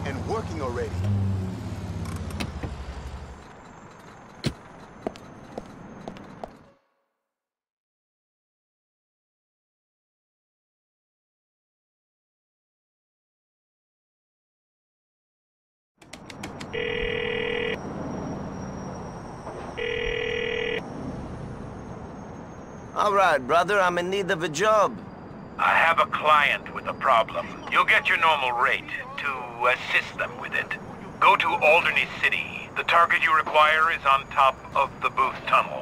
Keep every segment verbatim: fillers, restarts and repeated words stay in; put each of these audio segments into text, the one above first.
and working already. All right, brother, I'm in need of a job. I have a client with a problem. You'll get your normal rate to assist them with it. Go to Alderney City. The target you require is on top of the Booth Tunnel.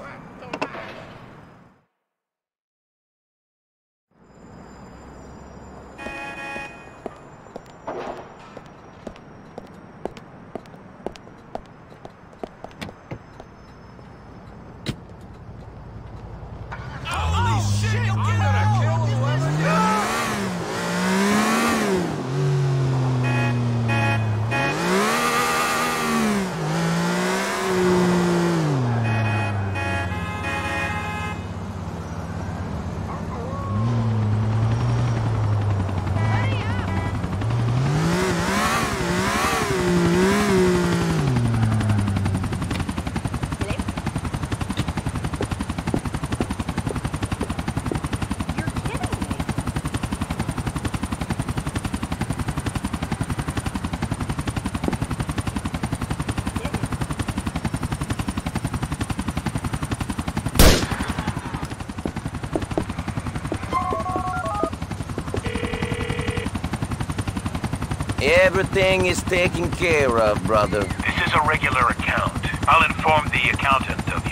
Everything is taken care of, brother. This is a regular account. I'll inform the accountant of